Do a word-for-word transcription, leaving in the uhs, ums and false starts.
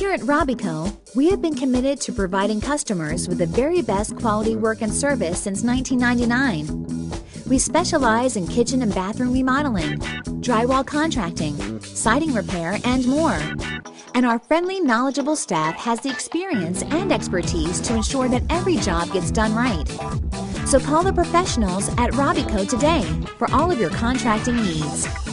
Here at Robyco, we have been committed to providing customers with the very best quality work and service since nineteen ninety-nine. We specialize in kitchen and bathroom remodeling, drywall contracting, siding repair, and more. And our friendly, knowledgeable staff has the experience and expertise to ensure that every job gets done right. So call the professionals at Robyco today for all of your contracting needs.